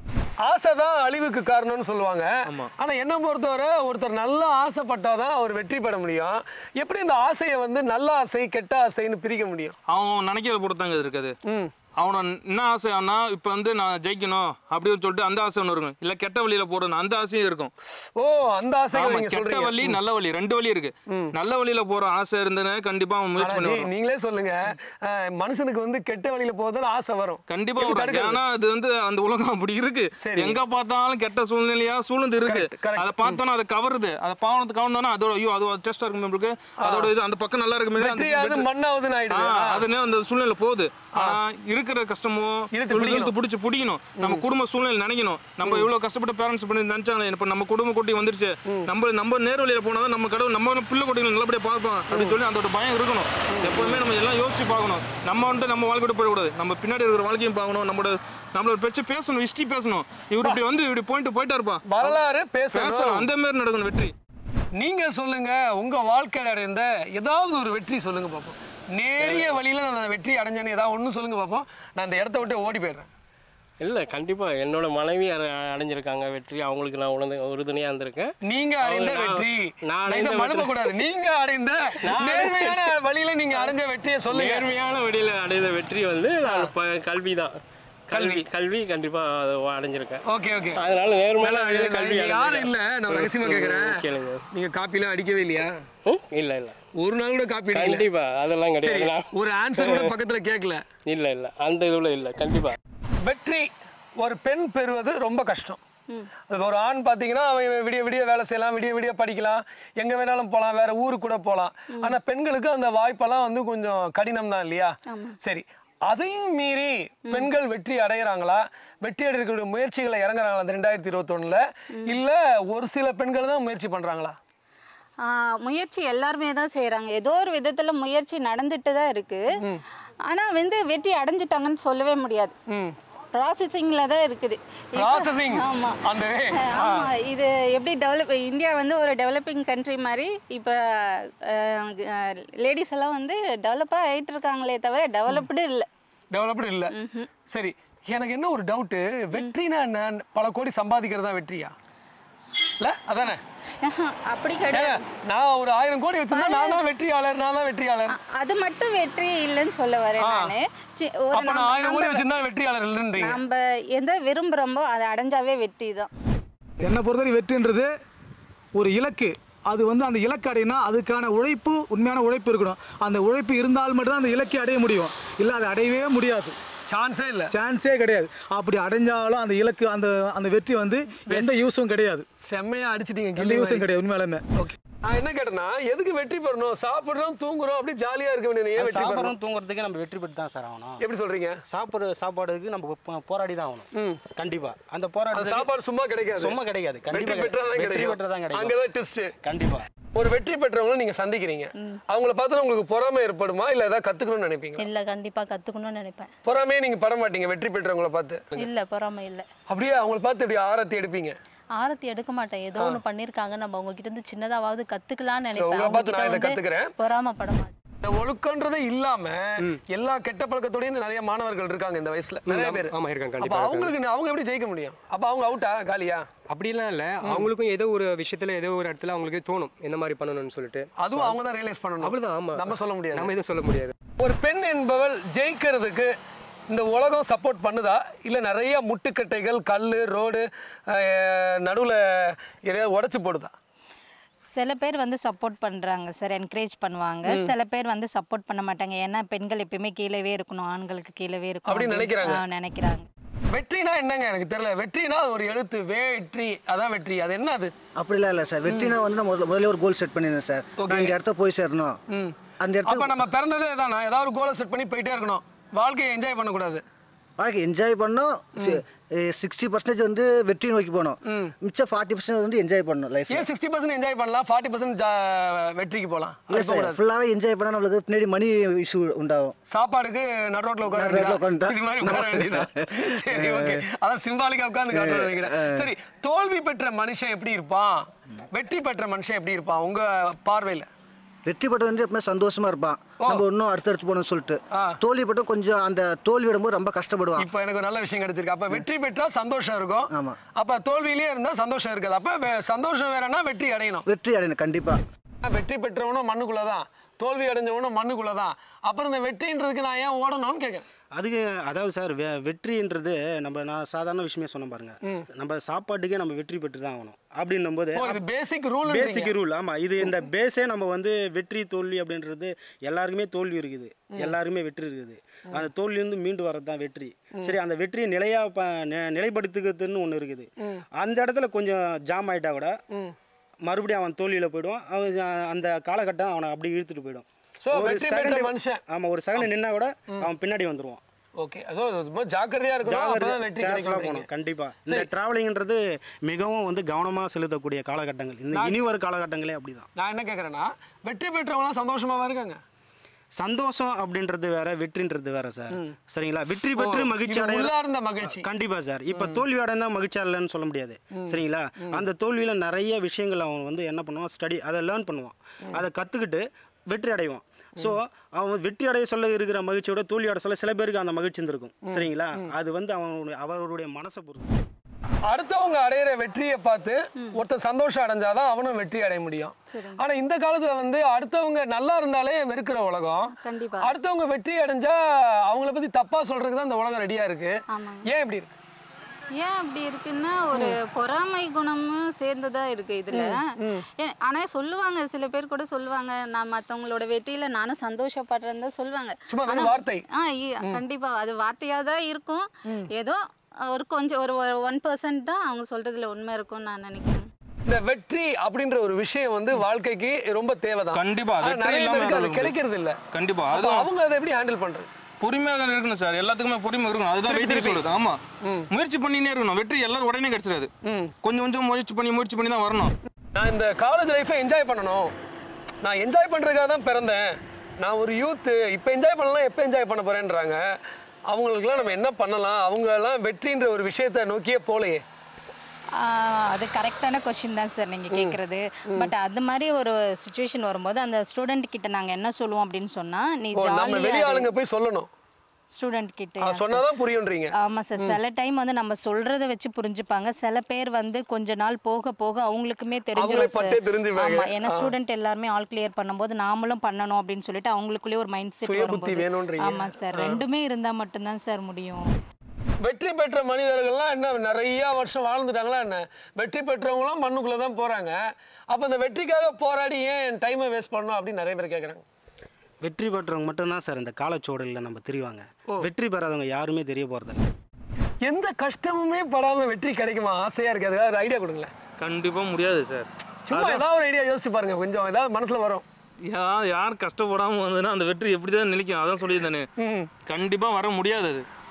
ஆசை தான் அழிவுக்கு காரணம்னு சொல்லுவாங்க. ஆனா என்ன பொறுத்தவரை ஒருத்தர் நல்லா ஆசைப்பட்டாதான் அவர் வெற்றி பெற முடியும். எப்படி இந்த ஆசையை வந்து நல்ல ஆசை கெட்ட ஆசைன்னு பிரிக்க முடியும்? அவன் நினைக்கிற பொறுத்தாங்க இருக்குது. அவனை என்ன ஆசை ஆனா இப்போ வந்து நான் ஜெயிக்கணும் அப்படின்னு சொல்லிட்டு அந்த ஆசை ஒன்று இருக்கும். இல்லை கெட்ட வழியில போறணும் அந்த ஆசையும் இருக்கும். அந்த ஆசை கெட்ட வழி நல்ல வழி 2 வழி இருக்கு. நல்ல வழியில போற ஆசை இருந்ததுன்னா கண்டிப்பா அவன் முயற்சி பண்ணுவான். நீங்களே சொல்லுங்க, மனுஷனுக்கு வந்து கெட்ட வழியில போறதுல ஆசை வரும். கண்டிப்பா வரும். ஆனா அது வந்து அந்த உலகம் அப்படி இருக்கு. எங்க பார்த்தாலும் கெட்ட சூழ்நிலையா சூழ்ந்து இருக்கு. அதை பார்த்தோன்னா அதை கவருது. அதை பாவனத்தை கவர்ந்தோன்னா அதோட ஐயோ அது டெஸ்டா இருக்கு நம்மளுக்கு. அதோட இது அந்த பக்கம் நல்லா இருக்கு மண்ணாவது அதுன்னு அந்த சூழ்நிலை போகுது. ஆனா இருக்கிற கஷ்டமோ இழுத்து பிடிச்சி பிடிக்கணும். நம்ம குடும்ப சூழ்நிலை நினைக்கணும். நம்ம இவ்வளவு கஷ்டப்பட்ட பேரண்ட்ஸ் பண்ணி நினைச்சாங்க. இப்ப நம்ம குடும்ப குட்டி வந்துருச்சு, நம்ம நேர் வழியில போனாதான் நம்ம கடவுள் நம்ம பிள்ளை குட்டிகளை நல்லபடியா பார்ப்போம் அப்படின்னு சொல்லி அதோட பயம் இருக்கணும். எப்பவுமே நம்ம எல்லாம் யோசிச்சு பார்க்கணும். நம்ம வந்துட்டு நம்ம வாழ்க்கை போயிடக்கூடாது. நம்ம பின்னாடி இருக்கிற வாழ்க்கையும் பார்க்கணும். நம்மளோட பேச்சு பேசணும், ஹிஸ்டரி பேசணும். இவரு இப்படி வந்து இப்படி போயிட்டா இருப்பான், வரலாறு பேசணும். அந்த மாதிரி நடக்கணும் வெற்றி. நீங்க சொல்லுங்க, உங்க வாழ்க்கையில் அடைந்த ஏதாவது ஒரு வெற்றி சொல்லுங்க பார்ப்போம். நேரிய வழியில நான் வெற்றி அடைஞ்சேன்னு ஏதாவது ஒன்று சொல்லுங்க பார்ப்போம். நான் இந்த இடத்த விட்டு ஓடி போயிடுறேன். இல்லை கண்டிப்பாக என்னோட மனைவி அடைஞ்சிருக்காங்க வெற்றி. அவங்களுக்கு நான் உறுதுணையாக இருந்திருக்கேன். நீங்கள் அடைந்த வெற்றி நான் மறுக்கக்கூடாது. நீங்கள் அடைந்த நேர்மையான வழியில் நீங்கள் அடைஞ்ச வெற்றியை சொல்லுங்க. நேர்மையான வழியில் அடைந்த வெற்றி வந்து நான் கல்வி தான். கல்வி கண்டிப்பாக அடைஞ்சிருக்கேன். Okay okay. அதனால நேர்மையான கல்வி யாரும் இல்லை. நான் ரகசியமாக கேட்குறேன், கேளுங்க. நீங்கள் காப்பிலாம் அடிக்கவே இல்லையா? இல்லை இல்லை, ஒரு நாள் கூட காப்பி கண்டிப்பா அதெல்லாம் கிடையாது. ஒரு ஆன்சர் கூட பக்கத்துல கேட்கல. இல்ல அந்த இதுல இல்ல. கண்டிப்பா வெற்றி ஒரு பெண் பெறுவது ரொம்ப கஷ்டம். ஒரு ஆண் பார்த்தீங்கன்னா அவன் விடிய வேலை செய்யலாம், விடிய படிக்கலாம், எங்க வேணாலும் போகலாம், வேற ஊருக்கு கூட போகலாம். ஆனா பெண்களுக்கு அந்த வாய்ப்பெல்லாம் வந்து கொஞ்சம் கடினம் தான் இல்லையா? சரி, அதையும் மீறி பெண்கள் வெற்றி அடைகிறாங்களா? வெற்றி அடையக்கூடிய முயற்சிகளை இறங்குறாங்களா அந்த 2021ல்? இல்ல ஒரு சில பெண்கள் தான் முயற்சி பண்றாங்களா? முயற்சி எல்லாருமே தான் செய்கிறாங்க. ஏதோ ஒரு விதத்தில் முயற்சி நடந்துட்டு தான் இருக்குது. ஆனால் வந்து வெற்றி அடைஞ்சிட்டாங்கன்னு சொல்லவே முடியாது. ப்ராசஸிங்கில் தான் இருக்குது. ஆமாம் ஆமாம். இது எப்படி இந்தியா வந்து ஒரு டெவலப்பிங் கண்ட்ரி மாதிரி இப்போ லேடிஸ் எல்லாம் வந்து டெவலப்பாக ஆகிட்டு இருக்காங்களே தவிர டெவலப்டு இல்லை. சரி, எனக்கு என்ன ஒரு டவுட்டு, வெற்றினா என்ன? பல கோடி சம்பாதிக்கிறது தான் வெற்றியா? இல்ல அதானே? அப்படி கிடையாது. நான் ஒரு 1000 கோடி வச்சிருந்தா நான் தான் வெற்றியாளர். அது மட்டும் வெற்றி இல்லைன்னு சொல்ல வரேன் நானு. அப்ப நான் 1000 கோடி வச்சிருந்தா வெற்றியாளர் இல்லைன்றீங்க. நம்ம எதை விரும்புறோமோ அதை அடைஞ்சாவே வெற்றி தான். என்னை பொறுத்தவரை வெற்றின்றது ஒரு இலக்கு. அது வந்து அந்த இலக்கு அடையினா அதுக்கான உழைப்பு, உண்மையான உழைப்பு இருக்கணும். அந்த உழைப்பு இருந்தால் மட்டும்தான் அந்த இலக்கை அடைய முடியும். இல்லை அதை அடையவே முடியாது. சான்ஸே கிடையாது. அப்படி அடைஞ்சாலும் அந்த இலக்கு அந்த வெற்றி வந்து எந்த யூஸும் கிடையாது. செம்மையா அடிச்சிட்டீங்க. எந்த யூஸும் கிடையாது உண்மையாலுமே. ஓகே, நான் என்ன கேட்டேன்னா, எதுக்கு வெற்றி பெறணும்? சாப்பிடுறோம் தூங்குறோம் அப்படி ஜாலியா இருக்க வேண்டிய சாப்பிட்றோம் தூங்குறதுக்கு நம்ம வெற்றி பெற்று தான் சார் ஆகணும். எப்படி சொல்றீங்க? சாப்பாடுக்கு நம்ம போராடி தான் ஆகணும். கண்டிப்பா அந்த போராட்டம் சாப்பாடு சும்மா கிடைக்காது. கண்டிப்பா வெற்றி பெற்று தான் கிடைக்கும். அங்கதான் டெஸ்ட். கண்டிப்பா ஒரு வெற்றி பெற்றவங்களை நீங்க சந்திக்கிறீங்க, அவங்கள பார்த்தா உங்களுக்கு பொறாமை ஏற்படுமா இல்ல ஏதாவது கத்துக்கணும்னு நினைப்பீங்க? இல்ல கண்டிப்பா கத்துக்கணும்னு நினைப்பேன். பொறாமையே நீங்க பட மாட்டீங்க வெற்றி பெற்றவங்கள பார்த்து? இல்ல பொறாமை இல்ல. அப்படியே அவங்கள பார்த்து இப்படி ஆரத்தி எடுப்பீங்க? ஆரத்தி எடுக்க மாட்டேன். ஏதோ ஒண்ணு பண்ணிருக்காங்க, நம்ம அவங்க கிட்ட இருந்து சின்னதாவது கத்துக்கலாம்னு உங்களை நினைப்பேன். பார்த்து நான் இதை கத்துக்கிறேன். பொறாமப்பட மாட்டேன். இந்த ஒழுக்கன்றதே இல்லாம எல்லா கெட்ட பழக்கத்தோடயும் நிறைய மாணவர்கள் இருக்காங்க இந்த வயசுல, நிறைய பேர். ஆமா இருக்காங்க அப்ப கண்டிப்பா. அவங்களுக்கு அவங்க எப்படி ஜெயிக்க முடியும்? அப்ப அவங்க அவுட்டா காலியா? அப்படிலாம் இல்ல, அவங்களுக்கும் ஏதோ ஒரு விஷயத்துல ஏதோ ஒரு இடத்துல அவங்களுக்கு தோணும் என்ன மாதிரி பண்ணணும்னு சொல்லிட்டு. அதுவும் அவங்க தான் ரியலைஸ் பண்ணணும். அவ்வளவுதான். ஆமா, நம்ம சொல்ல முடியாது, நம்ம எதுவும் சொல்ல முடியாது. ஒரு பெண் என்பவள் ஜெயிக்கிறதுக்கு இந்த உலகம் சப்போர்ட் பண்ணுதா இல்ல நிறைய முட்டுக்கட்டைகள், கல், ரோடு நடுவுல எதையாவது உடைச்சு போடுதா? சில பேர் வந்து சப்போர்ட் பண்ணுறாங்க சார், என்கரேஜ் பண்ணுவாங்க. சில பேர் வந்து சப்போர்ட் பண்ண மாட்டாங்க. ஏன்னா பெண்கள் எப்பயுமே கீழவே இருக்கணும், ஆண்களுக்கு கீழவே இருக்கணும் அப்படின்னு நினைக்கிறாங்க. வெற்றினா என்னங்க எனக்கு தெரியல. வெற்றினா ஒரு எழுத்து, வெற்றி, அதான் வெற்றி. அது என்ன அது? அப்படிலாம் இல்லை சார். வெற்றினா வந்து நான் முதல்ல ஒரு கோல் செட் பண்ணிருந்தேன் சார். நான் இந்த இடத்த போய் சேரணும். அந்த இடத்துல அப்ப நம்ம பிறந்ததே தானா ஏதாவது ஒரு கோலை செட் பண்ணி போயிட்டே இருக்கணும், வாழ்க்கையை என்ஜாய் பண்ணக்கூடாது. வாழ்க்கை என்ஜாய் பண்ணோம். 60% வந்து வெற்றி நோக்கி போகணும், மிச்சம் 40% வந்து என்ஜாய் பண்ணணும் லைஃப். ஏன் 60% என்ஜாய் பண்ணலாம், 40% வெற்றிக்கு போகலாம்? இல்லை சார், ஃபுல்லாகவே என்ஜாய் பண்ணால் நம்மளுக்கு பின்னாடி மணி இஷ்யூ உண்டாகும். சாப்பாடுக்கு நடு ரோட்டில் உட்காந்து. சரி, ஓகே, அதான் சிம்பாலிக்கா உட்காந்து காட்டுறது நினைக்கிறேன். சரி, தோல்வி பெற்ற மனுஷன் எப்படி இருப்பான், வெற்றி பெற்ற மனுஷன் எப்படி இருப்பான் உங்க பார்வையில்? வெற்றி பெற்ற வந்து எப்பவுமே சந்தோஷமா இருப்பான், நம்ம இன்னும் அடுத்தடுத்து போகணும்னு சொல்லிட்டு. தோல்வி பெற்றும் கொஞ்சம் அந்த தோல்வி விடும்போது ரொம்ப கஷ்டப்படுவான். இப்போ எனக்கு ஒரு நல்ல விஷயம் கிடைச்சிருக்கு. அப்ப வெற்றி பெற்றா சந்தோஷம் இருக்கும். ஆமா. அப்ப தோல்வியிலே இருந்தா சந்தோஷம் இருக்காது. அப்ப சந்தோஷம் வேறனா வெற்றி அடையணும். வெற்றி அடையணும் கண்டிப்பா. வெற்றி பெற்றவனும் மண்ணுக்குள்ளதான், தோல்வி அடைஞ்சவனும் மண்ணுக்குள்ளதான். அப்புறம் இந்த வெற்றின்றதுக்கு நான் ஏன் ஓடணும்னு கேட்கறேன். அதுக்கு அதாவது சார் வெற்றின்றது நான் சாதாரண விஷயமே சொன்ன பாருங்க, நம்ம சாப்பாட்டுக்கே நம்ம வெற்றி பெற்று தான் ஆகணும் அப்படின்னும் போது பேசிக் ரூல். ஆமாம், இது இந்த பேஸே நம்ம வந்து வெற்றி தோல்வி அப்படின்றது எல்லாருக்குமே தோல்வி இருக்குது, எல்லாருமே வெற்றி இருக்குது. அந்த தோல்வியிலிருந்து மீண்டு வர்றது தான் வெற்றி. சரி, அந்த வெற்றியை நிலைப்படுத்துகிறதுன்னு ஒன்று இருக்குது. அந்த இடத்துல கொஞ்சம் ஜாம் ஆகிட்டா கூட மறுபடியும் அவன் தோல்வியில் போயிடுவான். அவன் அந்த காலகட்டம் அவனை அப்படி இழுத்துட்டு போயிடும். ஒரு செகண்ட் நின்னா கூட அவன் பின்னாடி வந்துருவான். ஓகே, அதுவும் ஜாக்கிரதையா இருக்கணும். கண்டிப்பா இந்த டிராவலிங்ன்றது மிகவும் வந்து கவனமாக செலுத்தக்கூடிய காலகட்டங்கள், இந்த இனி வரும் காலகட்டங்களே அப்படிதான். நான் என்ன கேட்கறேன்னா, வெற்றி பெற்றவங்களாம் சந்தோஷமாவா இருக்காங்க? சந்தோஷம் அப்படின்றது வேற, வெற்றின்றது வேற சார். சரிங்களா? வெற்றி பெற்று மகிழ்ச்சி அடைந்த மகிழ்ச்சி கண்டிப்பா சார். இப்ப தோல்வி அடைந்தா மகிழ்ச்சி இல்லைன்னு சொல்ல முடியாது. சரிங்களா? அந்த தோல்வியில நிறைய விஷயங்கள் அவன் வந்து என்ன பண்ணுவான், ஸ்டடி, அதை லேர்ன் பண்ணுவான், அதை கத்துக்கிட்டு வெற்றி அடைவான். ஸோ அவன் வெற்றி அடைய சொல்ல இருக்கிற மகிழ்ச்சியோட தோல்வி அடைய சொல்ல சில பேருக்கு அந்த மகிழ்ச்சி இருந்திருக்கும். சரிங்களா? அது வந்து அவருடைய மனசை பொறுத்து. அடுத்தவங்க அடையிற வெற்றியை பார்த்து ஒருத்தர் சந்தோஷம் அடைஞ்சாதான் அவனும் வெற்றி அடைய முடியும். ஆனா இந்த காலத்துல வந்து அடுத்தவங்க நல்லா இருந்தாலே வெறுக்கிற உலகம். அடுத்தவங்க வெற்றி அடைஞ்சா அவங்கள பத்தி தப்பா சொல்றதுக்கு தான் இந்த உலகம் ரெடியா இருக்கு. ஏன் இப்படி இருக்கு? ஏன் அப்படி இருக்குன்னா, ஒரு பொறாமை குணமும் சேர்ந்துதான் இருக்கு இதுல. ஆனா சொல்லுவாங்க, சில பேர் கூட சொல்லுவாங்க, நான் மத்தவங்களோட வெற்றியில நானும் சந்தோஷப்படுறேன்னு தான் சொல்லுவாங்க. கண்டிப்பா அது வார்த்தையா தான் இருக்கும். ஏதோ ஒரு கொஞ்சம் ஒரு 1% தான் அவங்க சொல்றதுல உண்மை இருக்கும்னு நான் நினைக்கிறேன். இந்த வெற்றி அப்படின்ற ஒரு விஷயம் வந்து வாழ்க்கைக்கு ரொம்ப தேவைதான். கண்டிப்பா நிறைய பேருக்கு அது கிடைக்கிறது இல்ல. கண்டிப்பா அவங்க அதை எப்படி ஹேண்டில் பண்றது? பொறுமையாக இருக்கணும் சார், எல்லாத்துக்குமே பொறுமை இருக்கணும். அதுதான் வெற்றி சொல்லுது. ஆமா, முயற்சி பண்ணினே இருக்கணும். வெற்றி எல்லாரும் உடனே கிடைச்சிடாது, கொஞ்சம் கொஞ்சம் முயற்சி பண்ணி தான் வரணும். நான் இந்த காலேஜ் லைஃபை என்ஜாய் பண்ணணும், நான் என்ஜாய் பண்றதுக்காக தான் பிறந்தேன், நான் ஒரு யூத்து, இப்போ என்ஜாய் பண்ணலாம், எப்போ என்ஜாய் பண்ண போறேன்றாங்க. அவங்களுக்குலாம் நம்ம என்ன பண்ணலாம்? அவங்கெல்லாம் வெற்றின்ற ஒரு விஷயத்தை நோக்கியே போலையே. அது கரெக்டான கொஸ்டின் தான் சார் நீங்கள் கேட்குறது. பட் அது மாதிரி ஒரு சுச்சுவேஷன் வரும்போது அந்த ஸ்டூடெண்ட் கிட்ட நாங்கள் என்ன சொல்லுவோம் அப்படின்னு சொன்னால், நீ வெளி ஆளுங்க போய் சொல்லணும் ஸ்டூடெண்ட் கிட்ட சொன்னாதான் புரியும்ன்றீங்க. ஆமா சார், சில டைம் வந்து நம்ம சொல்றதை வச்சு புரிஞ்சுப்பாங்க. சில பேர் வந்து கொஞ்ச நாள் போக போக அவங்களுக்குமே தெரிஞ்சிடும். ஆமா, ஏன்னா ஸ்டூடெண்ட் எல்லாருமே ஆல் கிளியர் பண்ணும்போது நாமளும் பண்ணணும் அப்படின்னு சொல்லிட்டு அவங்களுக்குள்ளேயே ஒரு மைண்ட் செட் வரும்போது. ஆமா சார், ரெண்டுமே இருந்தா மட்டும்தான் சார் முடியும். வெற்றி பெற்ற மனிதர்கள்லாம் என்ன நிறைய வருஷம் வாழ்ந்துட்டாங்களா என்ன? வெற்றி பெற்றவங்களாம் மண்ணுக்குள்ள தான் போறாங்க. அப்ப அந்த வெற்றிக்காக போராடி ஏன் டைமை வேஸ்ட் பண்ணணும் அப்படின்னு நிறைய பேர் கேட்குறாங்க. வெற்றி பெற்றவங்க மட்டும்தான் சார் இந்த காலச்சோடலில் நம்ம தெரிவாங்க. வெற்றி பெறாதவங்க யாருமே தெரிய போகிறதில்ல. எந்த கஷ்டமுமே படாமல் வெற்றி கிடைக்குமா? ஆசையாக இருக்குது. ஏதாவது ஐடியா கொடுங்களேன். கண்டிப்பாக முடியாது சார். சும்மா ஏதாவது ஒரு ஐடியா யோசிச்சு பாருங்க, கொஞ்சம் ஏதாவது மனசில் வரும். யார் கஷ்டப்படாமல் வந்ததுன்னா அந்த வெற்றி எப்படி தான் நினைக்கும். அதான் சொல்லியிருந்தானே, கண்டிப்பாக வர முடியாது. அது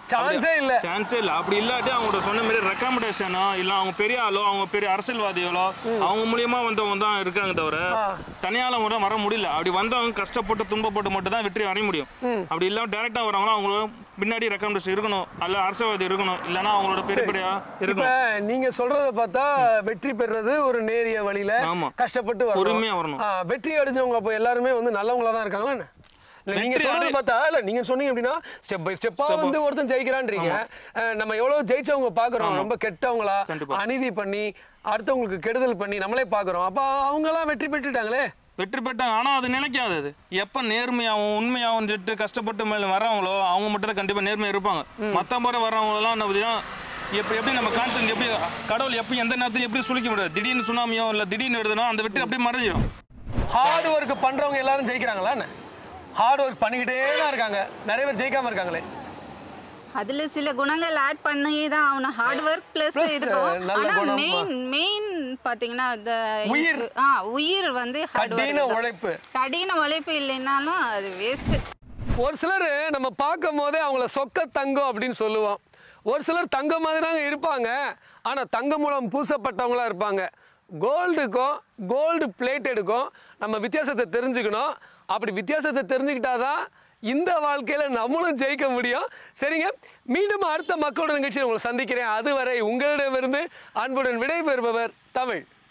சான்ஸே இல்ல. சான்ஸே இல்லை. அப்படி இல்லாட்டி அவங்களோட சொன்ன மாதிரி ரெக்கமெண்டேஷனோ இல்லை அவங்க பெரிய ஆளோ அவங்க பெரிய அரசியல்வாதிகளோ அவங்க மூலியமா வந்தவங்க தான் இருக்காங்க தவிர தனியால முறை வர முடியல. அப்படி வந்தவங்க கஷ்டப்பட்டு துன்பப்பட்டு மட்டும் தான் வெற்றி அடைய முடியும். அப்படி இல்லாம டைரக்டா வரவங்களா அவங்களோட பின்னாடி ரெக்கமெண்டேஷன் இருக்கணும், அல்ல அரசியல்வாதி இருக்கணும், இல்லைன்னா அவங்களோட பெரிய பெரிய இருக்கணும். நீங்க சொல்றத பார்த்தா வெற்றி பெறுறது ஒரு நேரிய வழியில கஷ்டப்பட்டு பொறுமையா வரணும். வெற்றி அடைஞ்சவங்க அப்போ எல்லாருமே வந்து நல்லவங்களா தான் இருக்காங்களா என்ன? நீங்க சொல்றது பார்த்தா இல்ல நீங்க சொன்னீங்க அப்படின்னா ஸ்டெப் பை ஸ்டெப்பா வந்து ஒருத்தன் ஜெயிக்கிறான்றீங்க. நம்ம எவ்வளவு ஜெயிச்சவங்க பாக்குறோம், ரொம்ப கெட்டவங்களா அநீதி பண்ணி அடுத்தவங்களுக்கு கெடுதல் பண்ணி நம்மளே பாக்குறோம். அப்ப அவங்க எல்லாம் வெற்றி பெற்றுட்டாங்களே. வெற்றி பெற்றாங்க. ஆனா அது நினைக்காது. அது எப்ப நேர்மையாகவும் உண்மையாகவும் சொல்லிட்டு கஷ்டப்பட்டு மேல வர்றவங்களோ அவங்க மட்டும் தான் கண்டிப்பா நேர்மையா இருப்பாங்க. மத்த முறை வர்றவங்களெல்லாம் என்ன எப்படி நம்ம கான்செப்ட் எப்படி கடவுள் எப்படி எந்த நேரத்தையும் எப்படி சுழிக்க முடியாது. திடீர்னு சுனாமியோ இல்ல திடீர்னு எடுத்தனா அந்த வெற்றி அப்படியே மறைஞ்சிடும். ஹார்ட் ஒர்க் பண்றவங்க எல்லாரும் ஜெயிக்கிறாங்களா? ஹார்ட் ஒர்க் பண்ணிக்கிட்டே தான் இருக்காங்க, நிறைய பேர் ஜெயிக்காம இருக்காங்களே. அதுல சில குணங்கள் ஆட் பண்ணி தான் அவன ஹார்ட் ஒர்க் பிளஸ் இருக்கும். ஆனா மெயின் பாத்தீங்கன்னா உயிர் வந்து ஹார்ட் ஒர்க், கடின உழைப்பு இல்லைனாலும் அது வேஸ்ட். ஒரு சிலர் நம்ம பார்க்கும் போதே அவங்கள சொக்க தங்கம் அப்படின்னு சொல்லுவோம். ஒரு சிலர் தங்கம் மாதிரி தாங்க இருப்பாங்க, ஆனா தங்க மூலம் பூசப்பட்டவங்களா இருப்பாங்க. கோல்டுக்கும் கோல்டு பிளேட்டடுக்கும் நம்ம வித்தியாசத்தை தெரிஞ்சுக்கணும். அப்படி வித்தியாசத்தை தெரிஞ்சுக்கிட்டாதான் இந்த வாழ்க்கையில நம்மளும் ஜெயிக்க முடியும். சரிங்க, மீண்டும் அடுத்த மக்களோட நிகழ்ச்சியை உங்களை சந்திக்கிறேன். அதுவரை உங்களிடமிருந்து அன்புடன் விடைபெறுபவர் தமிழ்.